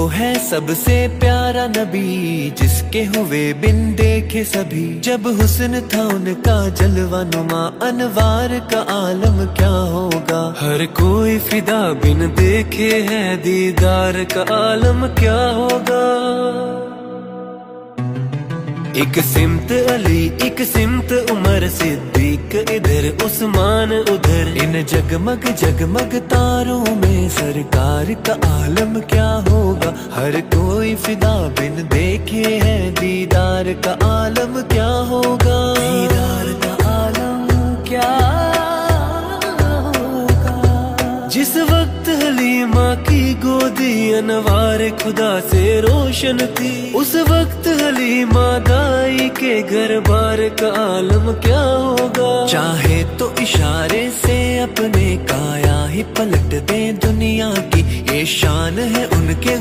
है सबसे प्यारा नबी, जिसके हुए बिन देखे सभी। जब हुस्न था उनका जलवा नुमा, अनवार का आलम क्या होगा। हर कोई फिदा बिन देखे है दीदार का आलम क्या होगा। एक सिमत अली एक सिमत उमर सिद्दीक, इधर उस्मान उधर। इन जगमग जगमग तारों में सरकार का आलम क्या होगा। हर कोई फिदा बिन देखे है दीदार का आलम क्या होगा। दीदार का आलम क्या होगा। जिस वक्त हलीमा की गोदी अनवार खुदा से रोशन थी, उस वक्त हलीमा दाई के घर बार का आलम क्या होगा। चाहे तो इशारे से अपने काया ही पलट दे दुनिया की, ये शान है उनके